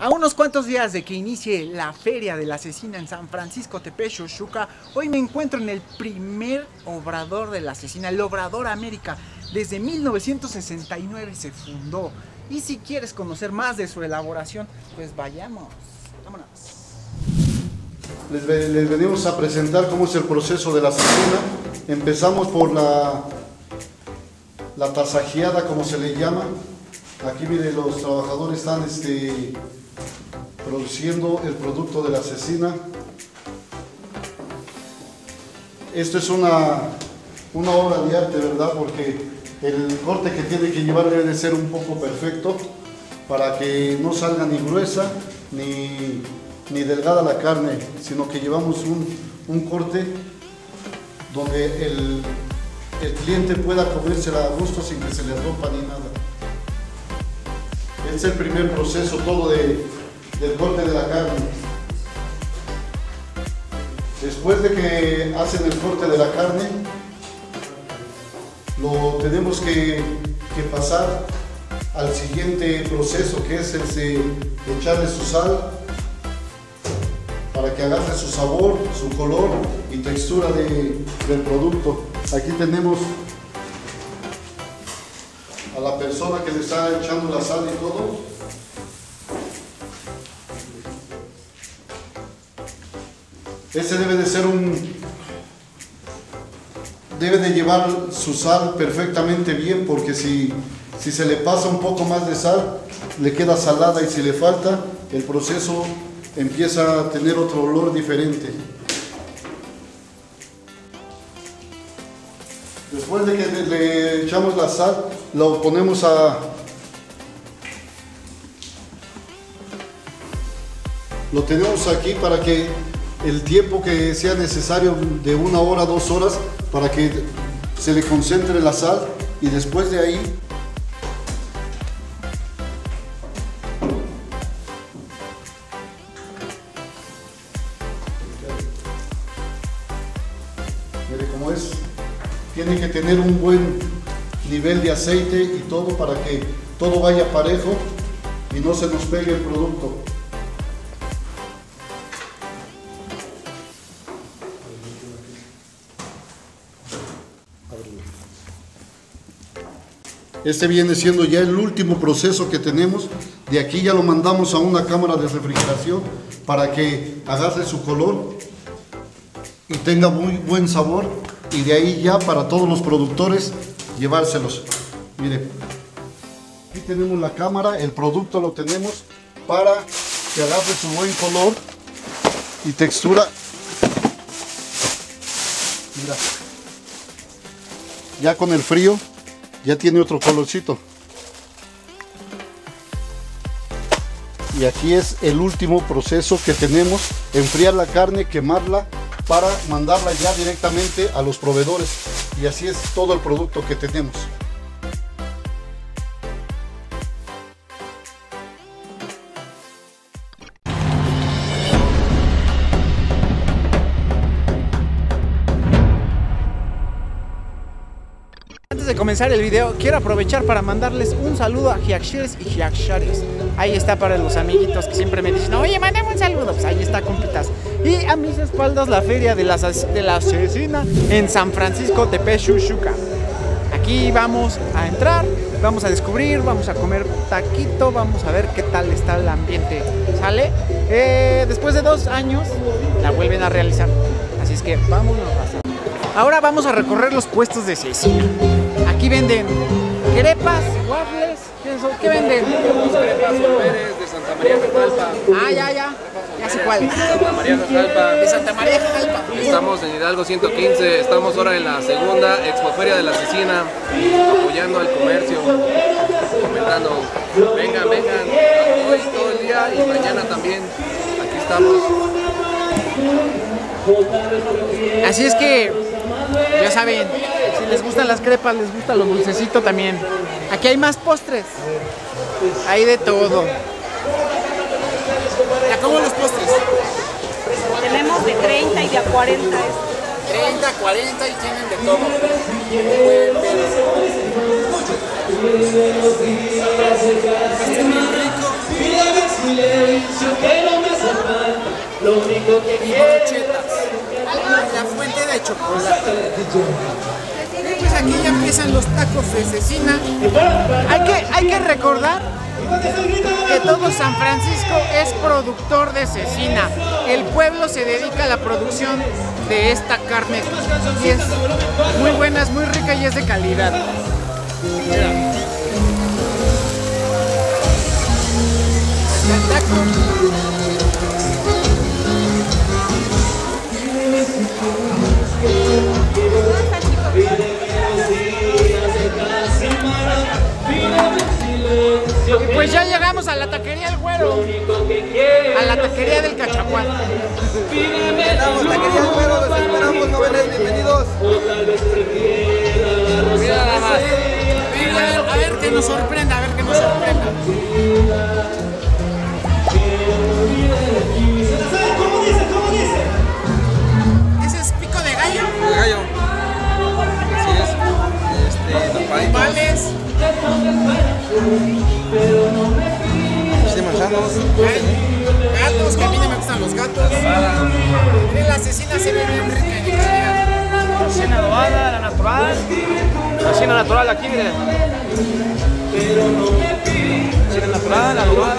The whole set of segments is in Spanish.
A unos cuantos días de que inicie la Feria de la Cecina en San Francisco Tepex-Xochutla, hoy me encuentro en el primer obrador de la cecina, el Obrador América. Desde 1969 se fundó. Y si quieres conocer más de su elaboración, pues vayamos. Vámonos. Les venimos a presentar cómo es el proceso de la cecina. Empezamos por la tasajeada, como se le llama. Aquí miren, los trabajadores están produciendo el producto de la cecina. Esto es una obra de arte, ¿verdad? Porque el corte que tiene que llevar debe de ser un poco perfecto para que no salga ni gruesa ni delgada la carne, sino que llevamos un corte donde el cliente pueda comérsela a gusto sin que se le rompa ni nada. Este es el primer proceso todo del corte de la carne. Después de que hacen el corte de la carne, lo tenemos que pasar al siguiente proceso, que es echarle su sal para que agarre su sabor, su color y textura del producto. Aquí tenemos a la persona que le está echando la sal y todo. Ese debe de llevar su sal perfectamente bien, porque si se le pasa un poco más de sal, le queda salada, y si le falta, el proceso empieza a tener otro olor diferente. Después de que le echamos la sal, lo ponemos lo tenemos aquí para que el tiempo que sea necesario, de 1 hora, 2 horas, para que se le concentre la sal, y después de ahí mire cómo es. Tiene que tener un buen nivel de aceite y todo para que todo vaya parejo y no se nos pegue el producto. Este viene siendo ya el último proceso que tenemos. De aquí ya lo mandamos a una cámara de refrigeración para que agarre su color y tenga muy buen sabor, y de ahí ya para todos los productores llevárselos. Mire, aquí tenemos la cámara, el producto lo tenemos para que agarre su buen color y textura. Mira, ya con el frío ya tiene otro colorcito. Y aquí es el último proceso que tenemos: enfriar la carne, quemarla para mandarla ya directamente a los proveedores. Y así es todo el producto que tenemos. Antes de comenzar el video, quiero aprovechar para mandarles un saludo a Jiaxires y Jiaxares. Ahí está para los amiguitos que siempre me dicen: oye, mándame un saludo. Pues ahí está, compitas. Y a mis espaldas la Feria de la Cecina en San Francisco Tepex-Xochutla. Aquí vamos a entrar, vamos a descubrir, vamos a comer taquito, vamos a ver qué tal está el ambiente. ¿Sale? Después de 2 años la vuelven a realizar. Así es que vámonos. Ahora vamos a recorrer los puestos de cecina. Aquí venden crepas, waffles. ¿Qué venden? Crepas Pérez de Santa María Jajalpa. Ya sé cuál. Santa María Jajalpa. De Santa María Jajalpa. Estamos en Hidalgo 115, estamos ahora en la segunda Expoferia de la Cecina, apoyando al comercio, comentando: vengan, hoy todo el día y mañana también. Aquí estamos. Así es que ya saben, si les gustan las crepas, les gusta lo dulcecito también. Aquí hay más postres. Hay de todo. ¿Ya cómo los postres? Tenemos de 30 y de a 40. 30, 40 y tienen de todo. Está muy rico. y brochetas. La fuente de chocolate. Y pues aquí ya empiezan los tacos de cecina. Hay que recordar que todo San Francisco es productor de cecina. El pueblo se dedica a la producción de esta carne y es muy buena, es muy rica y es de calidad. Mira. El taco. Y pues ya llegamos a la taquería El Güero, a la taquería del Cachacuán. Llegamos, taquería El Güero, los esperamos, jóvenes, bienvenidos. Mira nada más. A ver que nos sorprenda, a ver que nos sorprenda. ¿Ese es pico de gallo? El gallo. Así es. Nopales. Manzanos. Gatos, que a mí no me gustan los gatos. Miren, la cecina se ve bien rica y de calidad. Cecina adobada, la natural. La cecina natural aquí, miren. Cecina natural, adobada.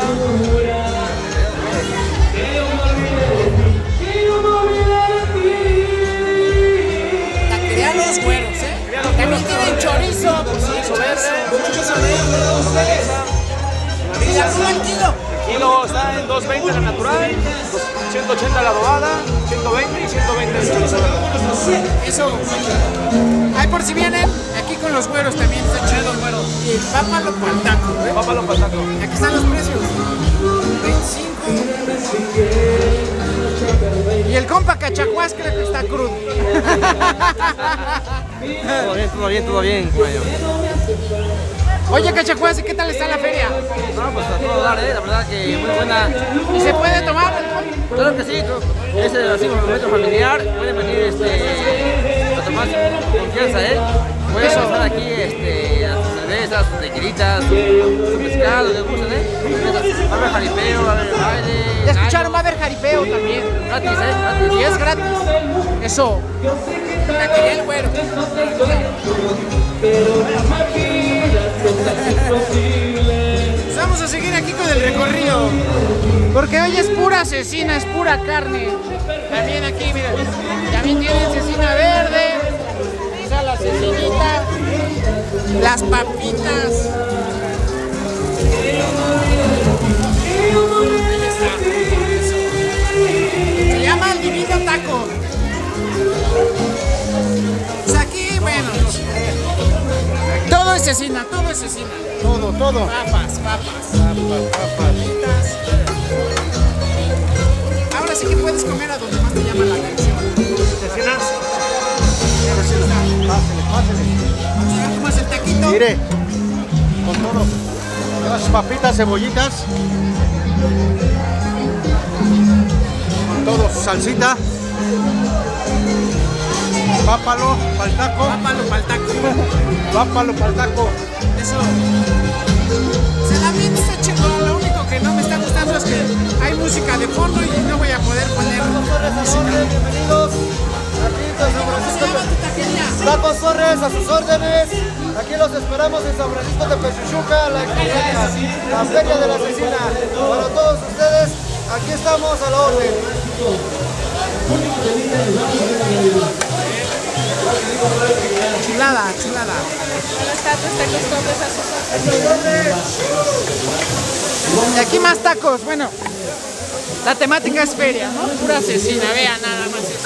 Taquería Los Güeros, También tienen chorizo, chorizo verde. ¿Y la pura al kilo? El kilo está en 2.20 la natural, 180 la adobada, 120 y 120 el chorizo verde. Eso. Ahí por si vienen, aquí con Los Güeros también está chido. Y el pápalo pa'l taco, Pápalo pa'l taco. Aquí están los precios. 25. Y el compa Cachacuás creo que está crudo. Todo bien, güey. Oye, Cachacuás, ¿y qué tal está la feria? No, pues a todo dar, la verdad que muy buena. ¿Y se puede tomar alcohol? Claro que sí, es así como un momento familiar, pueden venir a tomar con confianza, pueden estar aquí sus cervezas, sus tequilitas, su pescado, les gustan, va a haber jaripeo, va a haber baile. Ya escucharon, va a haber jaripeo también. Gratis, gratis. Y es gratis. Eso. Taquería El Güero. Pues vamos a seguir aquí con el recorrido. Porque hoy es pura cecina, es pura carne. También aquí, miren. También tienen cecina verde. O sea, la cecinita. Las papitas. Ahí está. Se llama el Divino Taco. Pues aquí, bueno. Todo es cecina, todo es cecina. Todo. Papas. Papitas. Ahora sí que puedes comer a donde más te llama la atención. ¿Cecinas? Pásele. ¿Cómo es el taquito? Mire, con todo. Las papitas, cebollitas. Con todo, salsita. Pápalo pa'l taco. Pápalo pa'l taco. Pápalo pa'l taco. Eso. Se la bien está chingón. Lo único que no me está gustando es que hay música de fondo y no voy a poder poner música. Bienvenidos. Aquí en San ¿Cómo se Francisco. llama tu taquería? Tacos Torres, a sus órdenes. Aquí los esperamos en San Francisco de Pechuchuca, la feria de la cecina. Para todos ustedes, aquí estamos a la orden. Chulada. Los tacos Torres a sus Y aquí más tacos. Bueno, la temática es feria, ¿no? Pura cecina, vean nada más eso.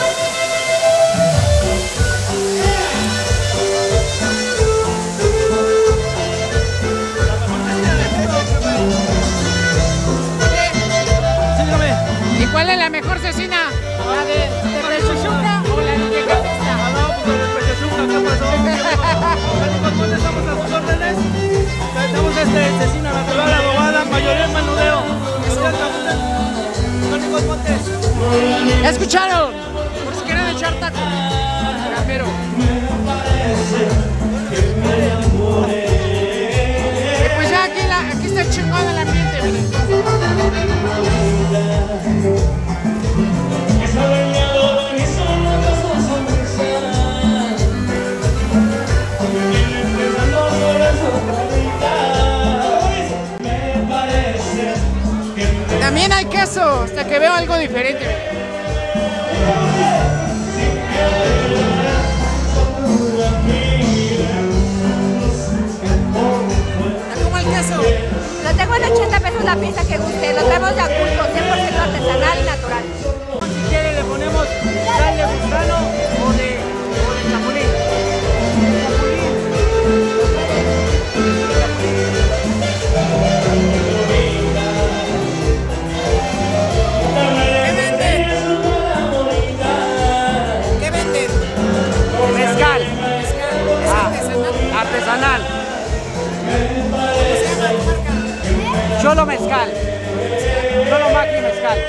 ¿Y cuál es la mejor cecina? ¿La de Pechuchuca o la de Yecapixtla? Estamos a sus órdenes. Tenemos cecina natural, adobada, mayoría en menudeo. ¿Ya escucharon? Por si quieren echar tacos. Campero. Y pues ya aquí está chingón el ambiente, miren. También hay queso, hasta que veo algo diferente. ¿Cómo el queso? Lo tengo en 80 pesos la pieza que guste. Lo traemos de Aculco, 100% artesanal y natural. Si quiere le ponemos sal de gusano o de chapulín. ¿Qué venden? Mezcal. ¿Es artesanal? Artesanal. ¿Cómo se llama tu marca? Cholo mezcal. Cholo maqui mezcal.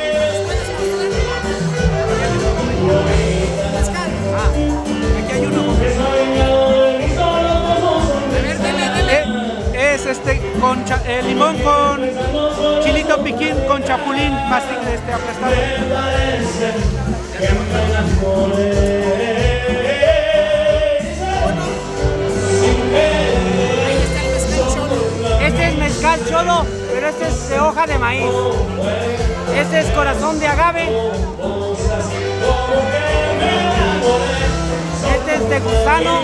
Mezcal. Aquí hay uno con A ver, dele. Es con limón con chilito piquín con chapulín aplastado. Ahí está el mezcal cholo. Este es mezcal cholo, pero este es de hoja de maíz. Este es corazón de agave. Este es de gusano.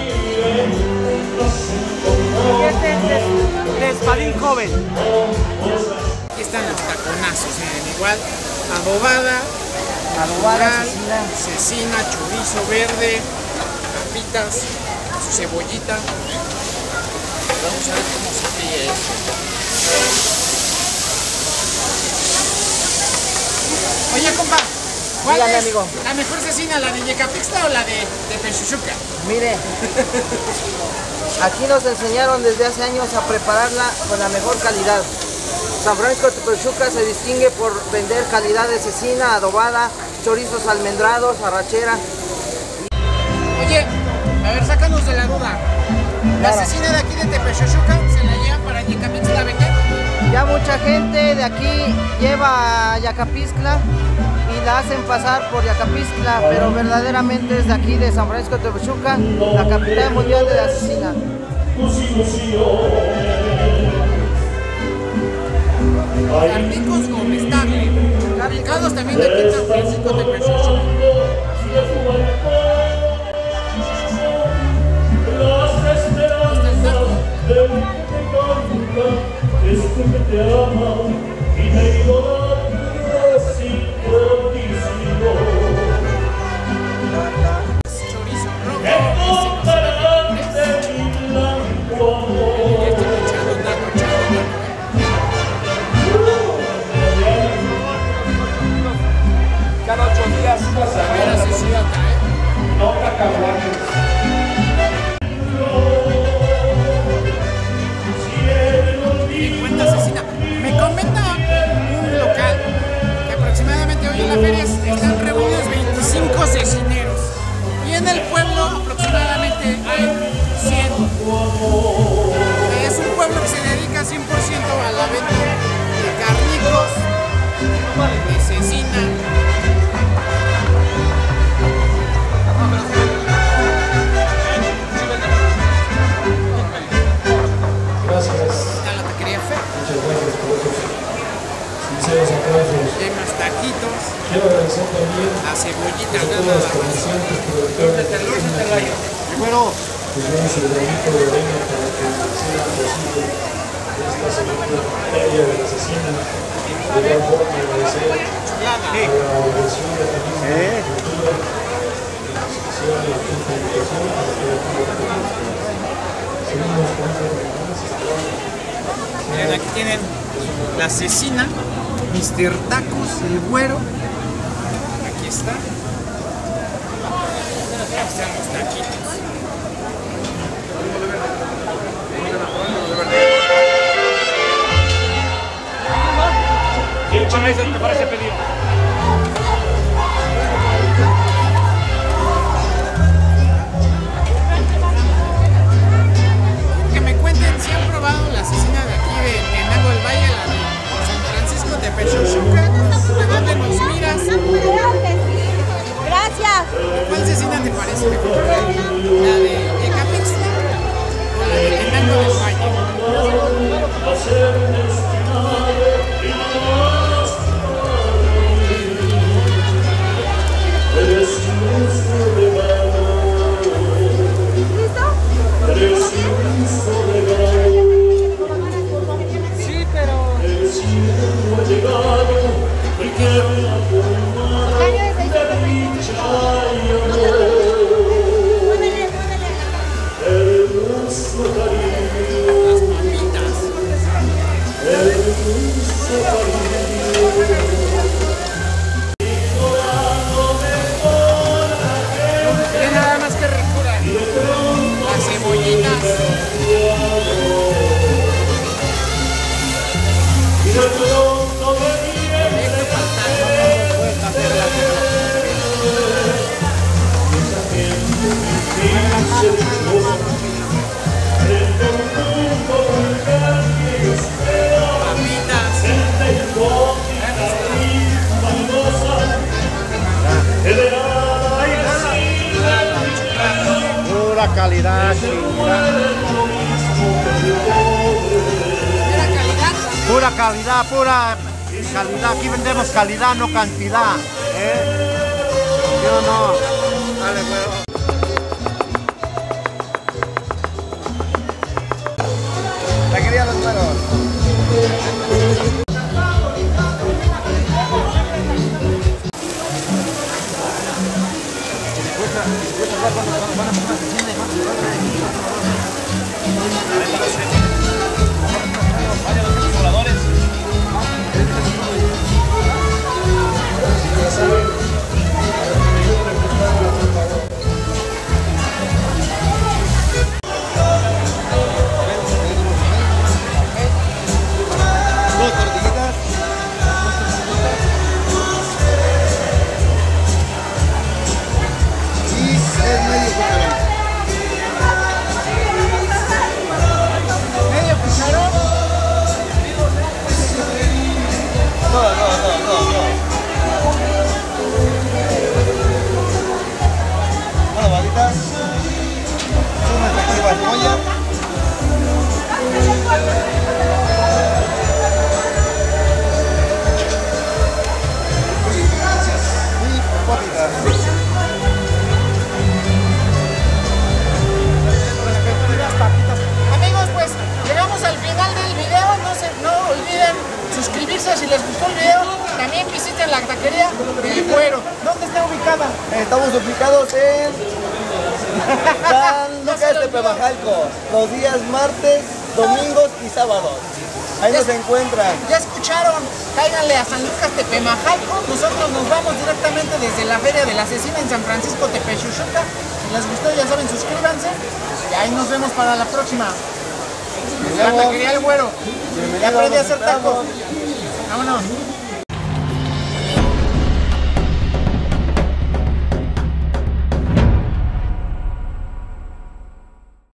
Y este es de espadín joven. Aquí están los taconazos, miren, igual adobada, moral, cecina, chorizo verde, papitas, su cebollita. Vamos a ver cómo se fríe esto. Oye, compa, ¿cuál Dígame, es amigo. la mejor cecina, la de Yecapixtla o la de Texuchuca? Mire, aquí nos enseñaron desde hace años a prepararla con la mejor calidad. San Francisco de Texuchuca se distingue por vender calidad de cecina, adobada, chorizos almendrados, arrachera. Oye, a ver, sácanos de la duda. ¿La Claro. cecina de aquí de Texuchuca se la llevan para Yecapixtla a vender? Ya mucha gente de aquí lleva a Yacapixtla y la hacen pasar por Yacapixtla, pero verdaderamente es de aquí de San Francisco de Texuchuca, la capital mundial de la cecina. Carnicos comestibles. Fabricados también de aquí en San Francisco de Texuchuca. Chorizo rojo, Cada 8 días no cacahuates. Me comenta un local que aproximadamente hoy en la feria están reunidos 25 cecineros y en el pueblo aproximadamente hay 100. Es un pueblo que se dedica 100% a la venta de carnicos, de cecina. Está la taquería Fe. Yemas, taquitos. Quiero agradecer también La cebollita, a todas nada las más. comerciantes, productores, pues yo hice el granito de arena para que sea posible esta segunda feria de la cecina. De igual forma agradecer a la organización de turismo y cultura, en especial a la Junta de Educación, para que aquí lo tenemos. Seguimos con otras reuniones. Miren, aquí tienen la cecina, Mr. Tacos, el güero. Aquí está. Aquí están los taquitos. ¿Qué chaves te parece pedido? Que me cuenten si han probado la cecina de aquí de Tenango del Valle, la de San Francisco de Texuchuca. ¿De dónde nos miras? Gracias. ¿Cuál cecina te parece mejor? ¿La de Yecapixtla o la de Tenango del Valle? calidad. Pura calidad, pura calidad. Aquí vendemos calidad, no cantidad. Yo no. Dale, güero. Taquería Los Güeros. Amigos, pues llegamos al final del video. No olviden suscribirse si les gustó el video. También visiten la taquería El Güero. ¿Dónde está ubicada? Estamos ubicados en San Lucas de Pemajalco, los días martes, domingos y sábados. Ahí nos encuentran. Ya escucharon, cáiganle a San Lucas Tepemajalco. Nosotros nos vamos directamente desde la Feria de la Cecina en San Francisco Tepexuchuca. Si les gustó, ya saben, suscríbanse. Y ahí nos vemos para la próxima. La taquería El Güero. Ya aprendí a hacer tacos. Vámonos.